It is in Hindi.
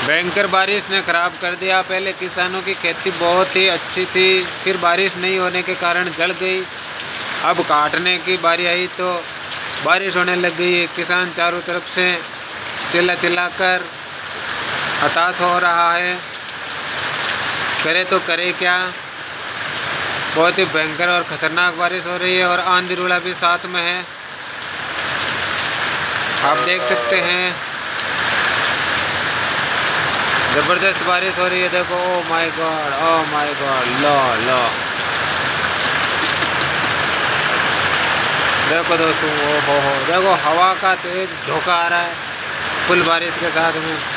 भयंकर बारिश ने ख़राब कर दिया। पहले किसानों की खेती बहुत ही अच्छी थी, फिर बारिश नहीं होने के कारण जल गई। अब काटने की बारी आई तो बारिश होने लग गई। किसान चारों तरफ से चिल्ला चिल्लाकर हताश हो रहा है, करे तो करे क्या। बहुत ही भयंकर और ख़तरनाक बारिश हो रही है और आंधी रूला भी साथ में है, आप देख सकते हैं। ज़बरदस्त बारिश हो रही है, देखो। Oh my god, oh my god, लो लो देखो दोस्तों, ओ हो देखो, हवा का तेज झोंका आ रहा है फुल बारिश के साथ में।